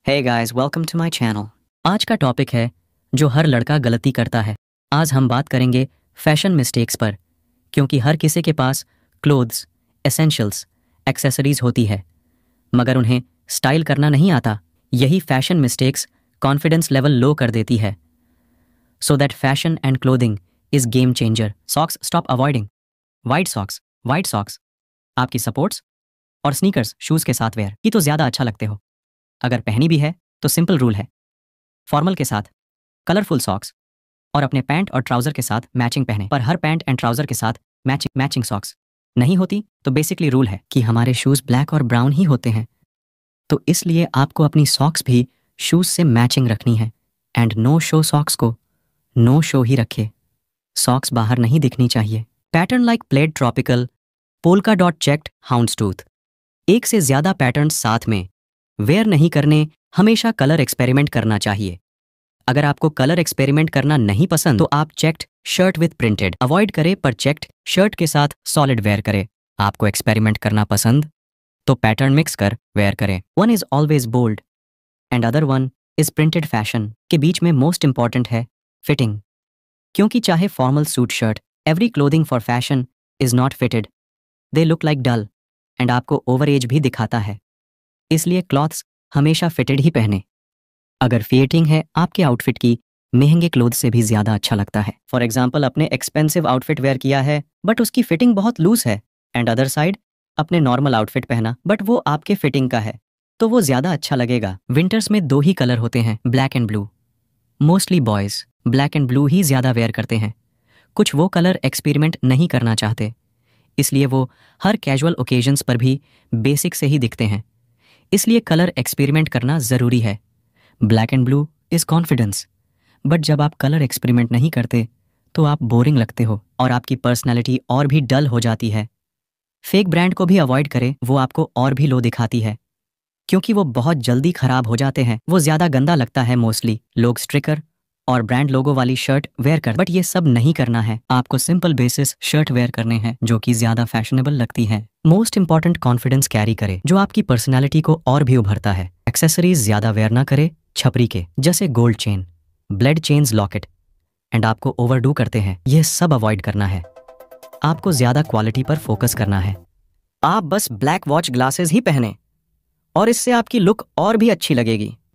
Hey guys, welcome to my channel. आज का topic है जो हर लड़का गलती करता है। आज हम बात करेंगे फैशन मिस्टेक्स पर, क्योंकि हर किसी के पास क्लोथ्स, एसेंशियल्स, एक्सेसरीज होती है, मगर उन्हें स्टाइल करना नहीं आता। यही fashion mistakes confidence level low कर देती है। So that fashion and clothing is game changer. Socks stop avoiding. White socks आपकी सपोर्ट्स और स्नीकर्स शूज के साथ वेयर की तो ज्यादा अच्छा लगते हो। अगर पहनी भी है तो सिंपल रूल है, फॉर्मल के साथ कलरफुल सॉक्स और अपने पैंट और ट्राउजर के साथ मैचिंग पहने। पर हर पैंट एंड ट्राउजर के साथ मैचिंग सॉक्स नहीं होती। तो बेसिकली रूल है कि हमारे शूज ब्लैक और ब्राउन ही होते हैं, तो इसलिए आपको अपनी सॉक्स भी शूज से मैचिंग रखनी है। एंड नो शो सॉक्स को नो शो ही रखे। सॉक्स बाहर नहीं दिखनी चाहिए। Pattern like plaid tropical, polka dot checked, houndstooth, एक से ज्यादा पैटर्न साथ में वेयर नहीं करने। हमेशा कलर एक्सपेरिमेंट करना चाहिए। अगर आपको कलर एक्सपेरिमेंट करना नहीं पसंद तो आप checked shirt with printed avoid करें, पर चेक्ड शर्ट के साथ सॉलिड वेयर करें। आपको एक्सपेरिमेंट करना पसंद तो पैटर्न मिक्स कर वेयर करें। One is always bold and other one is printed. Fashion के बीच में मोस्ट इंपॉर्टेंट है फिटिंग, क्योंकि चाहे formal suit shirt, every clothing for fashion is not fitted. They look like dull and आपको over age भी दिखाता है। इसलिए क्लॉथ्स हमेशा फिटेड ही पहने। अगर फिटिंग है आपके आउटफिट की, महंगे क्लोथ से भी ज्यादा अच्छा लगता है। फॉर एग्जाम्पल, अपने एक्सपेंसिव आउटफिट वेयर किया है बट उसकी फिटिंग बहुत लूज है, एंड अदर साइड अपने नॉर्मल आउटफिट पहना बट वो आपके फिटिंग का है, तो वो ज्यादा अच्छा लगेगा। विंटर्स में दो ही कलर होते हैं, black and blue. Mostly boys black and blue ही ज्यादा वेयर करते हैं। कुछ वो कलर एक्सपेरिमेंट नहीं करना चाहते, इसलिए वो हर कैजुअल ओकेजन्स पर भी बेसिक से ही दिखते हैं। इसलिए कलर एक्सपेरिमेंट करना ज़रूरी है। Black and blue is confidence, but जब आप कलर एक्सपेरिमेंट नहीं करते तो आप बोरिंग लगते हो और आपकी पर्सनैलिटी और भी डल हो जाती है। फेक ब्रांड को भी अवॉइड करें, वो आपको और भी लो दिखाती है, क्योंकि वो बहुत जल्दी खराब हो जाते हैं। वो ज़्यादा गंदा लगता है। मोस्टली लोग स्टिकर और ब्रांड लोगो वाली शर्ट वेयर कर, बट ये सब नहीं करना है। आपको सिंपल बेसिस शर्ट वेयर करने हैं जो कि ज्यादा फैशनेबल लगती है। मोस्ट इंपॉर्टेंट, कॉन्फिडेंस कैरी करे जो आपकी पर्सनालिटी को और भी उभरता है। एक्सेसरीज ज्यादा वेयर ना करे, छपरी के जैसे gold chain, blade chains, locket and आपको ओवरडू करते हैं, यह सब अवॉइड करना है। आपको ज्यादा क्वालिटी पर फोकस करना है। आप बस ब्लैक वॉच, ग्लासेस ही पहने और इससे आपकी लुक और भी अच्छी लगेगी।